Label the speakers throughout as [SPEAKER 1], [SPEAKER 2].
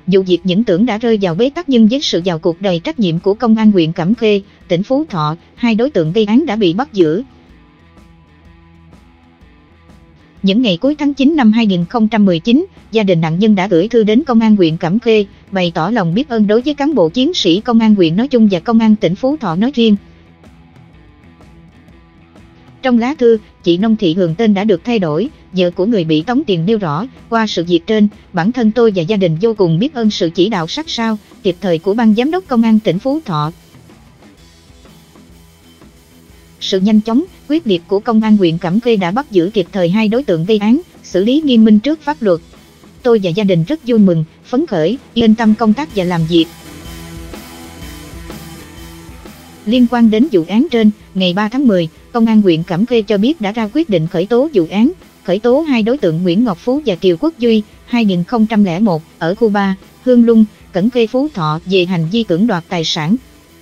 [SPEAKER 1] Vụ việc những tưởng đã rơi vào bế tắc nhưng với sự vào cuộc đầy trách nhiệm của Công an huyện Cẩm Khê, tỉnh Phú Thọ, 2 đối tượng gây án đã bị bắt giữ. Những ngày cuối tháng 9 năm 2019, gia đình nạn nhân đã gửi thư đến Công an huyện Cẩm Khê, bày tỏ lòng biết ơn đối với cán bộ chiến sĩ Công an huyện nói chung và Công an tỉnh Phú Thọ nói riêng. Trong lá thư, chị Nông Thị Hường tên đã được thay đổi, vợ của người bị tống tiền nêu rõ, qua sự việc trên, bản thân tôi và gia đình vô cùng biết ơn sự chỉ đạo sát sao, kịp thời của Ban Giám đốc Công an tỉnh Phú Thọ. Sự nhanh chóng, quyết liệt của Công an huyện Cẩm Khê đã bắt giữ kịp thời 2 đối tượng gây án, xử lý nghiêm minh trước pháp luật. Tôi và gia đình rất vui mừng, phấn khởi, yên tâm công tác và làm việc. Liên quan đến vụ án trên, ngày 3 tháng 10, Công an huyện Cẩm Khê cho biết đã ra quyết định khởi tố vụ án, khởi tố 2 đối tượng Nguyễn Ngọc Phú và Kiều Quốc Duy, 2001, ở khu 3, Hương Lung, Cẩm Khê, Phú Thọ về hành vi cưỡng đoạt tài sản.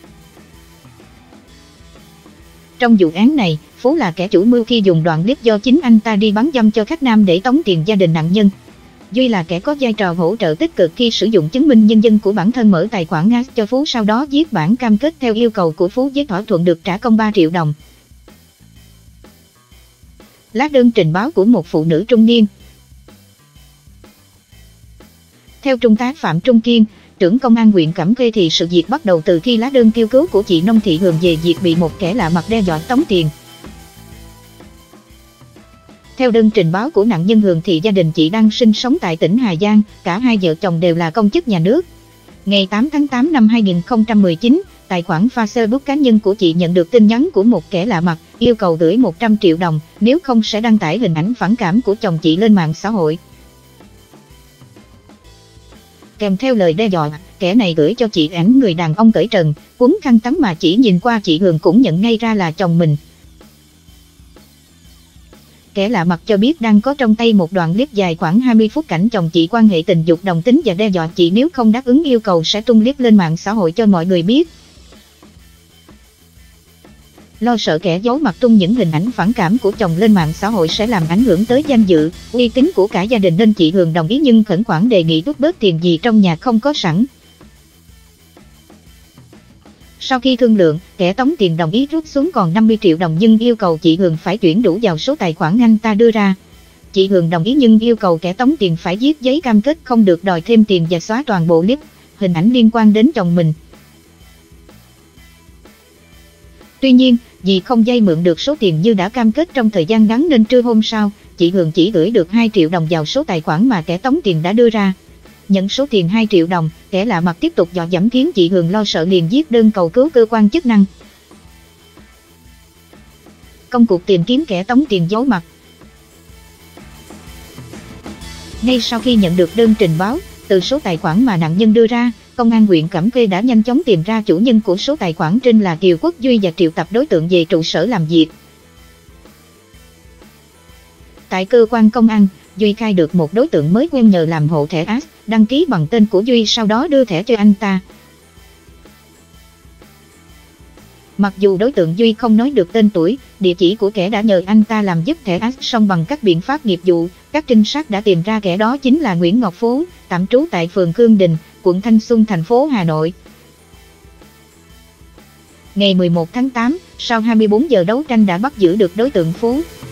[SPEAKER 1] Trong vụ án này, Phú là kẻ chủ mưu khi dùng đoạn clip do chính anh ta đi bán dâm cho khách nam để tống tiền gia đình nạn nhân. Duy là kẻ có vai trò hỗ trợ tích cực khi sử dụng chứng minh nhân dân của bản thân mở tài khoản AS cho Phú, sau đó viết bản cam kết theo yêu cầu của Phú với thỏa thuận được trả công 3 triệu đồng. Lá đơn trình báo của một phụ nữ trung niên. Theo Trung tá Phạm Trung Kiên, trưởng Công an huyện Cẩm Khê thì sự việc bắt đầu từ khi lá đơn kêu cứu của chị Nông Thị Hường về việc bị một kẻ lạ mặt đe dọa tống tiền. Theo đơn trình báo của nạn nhân Hường thì gia đình chị đang sinh sống tại tỉnh Hà Giang, cả 2 vợ chồng đều là công chức nhà nước. Ngày 8 tháng 8 năm 2019, tài khoản Facebook cá nhân của chị nhận được tin nhắn của một kẻ lạ mặt, yêu cầu gửi 100 triệu đồng, nếu không sẽ đăng tải hình ảnh phản cảm của chồng chị lên mạng xã hội. Kèm theo lời đe dọa, kẻ này gửi cho chị ảnh người đàn ông cởi trần, quấn khăn tắm mà chỉ nhìn qua chị Hường cũng nhận ngay ra là chồng mình. Kẻ lạ mặt cho biết đang có trong tay một đoạn clip dài khoảng 20 phút cảnh chồng chị quan hệ tình dục đồng tính và đe dọa chị nếu không đáp ứng yêu cầu sẽ tung clip lên mạng xã hội cho mọi người biết. Lo sợ kẻ giấu mặt tung những hình ảnh phản cảm của chồng lên mạng xã hội sẽ làm ảnh hưởng tới danh dự, uy tín của cả gia đình nên chị Hường đồng ý nhưng khẩn khoản đề nghị rút bớt tiền vì trong nhà không có sẵn. Sau khi thương lượng, kẻ tống tiền đồng ý rút xuống còn 50 triệu đồng nhưng yêu cầu chị Hường phải chuyển đủ vào số tài khoản anh ta đưa ra. Chị Hường đồng ý nhưng yêu cầu kẻ tống tiền phải viết giấy cam kết không được đòi thêm tiền và xóa toàn bộ clip, hình ảnh liên quan đến chồng mình. Tuy nhiên, vì không vay mượn được số tiền như đã cam kết trong thời gian ngắn nên trưa hôm sau, chị Hường chỉ gửi được 2 triệu đồng vào số tài khoản mà kẻ tống tiền đã đưa ra. Nhận số tiền 2 triệu đồng, kẻ lạ mặt tiếp tục dọa dẫm khiến chị Hường lo sợ liền viết đơn cầu cứu cơ quan chức năng. Công cuộc tìm kiếm kẻ tống tiền giấu mặt. Ngay sau khi nhận được đơn trình báo, từ số tài khoản mà nạn nhân đưa ra, Công an huyện Cẩm Khê đã nhanh chóng tìm ra chủ nhân của số tài khoản trên là Kiều Quốc Duy và triệu tập đối tượng về trụ sở làm việc. Tại cơ quan công an, Duy khai được một đối tượng mới quen nhờ làm hộ thẻ AS, đăng ký bằng tên của Duy sau đó đưa thẻ cho anh ta. Mặc dù đối tượng Duy không nói được tên tuổi, địa chỉ của kẻ đã nhờ anh ta làm giúp thẻ AS, song bằng các biện pháp nghiệp vụ, các trinh sát đã tìm ra kẻ đó chính là Nguyễn Ngọc Phú, tạm trú tại phường Khương Đình, quận Thanh Xuân, thành phố Hà Nội. Ngày 11 tháng 8, sau 24 giờ đấu tranh đã bắt giữ được đối tượng Phú.